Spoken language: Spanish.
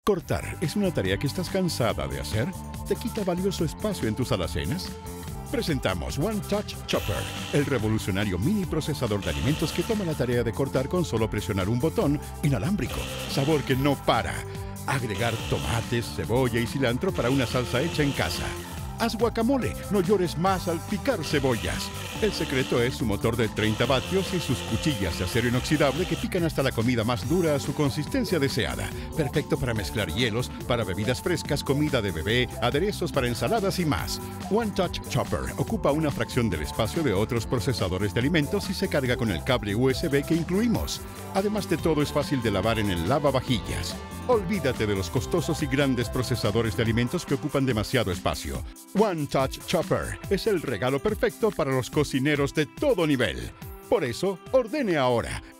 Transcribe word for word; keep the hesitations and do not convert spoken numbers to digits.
¿Cortar es una tarea que estás cansada de hacer? ¿Te quita valioso espacio en tus alacenas? Presentamos One Touch Chopper, el revolucionario mini procesador de alimentos que toma la tarea de cortar con solo presionar un botón inalámbrico. Sabor que no para. Agregar tomates, cebolla y cilantro para una salsa hecha en casa. Haz guacamole, no llores más al picar cebollas. El secreto es su motor de treinta vatios y sus cuchillas de acero inoxidable que pican hasta la comida más dura a su consistencia deseada. Perfecto para mezclar hielos, para bebidas frescas, comida de bebé, aderezos para ensaladas y más. One Touch Chopper ocupa una fracción del espacio de otros procesadores de alimentos y se carga con el cable U S B que incluimos. Además de todo, es fácil de lavar en el lavavajillas. Olvídate de los costosos y grandes procesadores de alimentos que ocupan demasiado espacio. One Touch Chopper es el regalo perfecto para los cocineros de todo nivel. Por eso, ordene ahora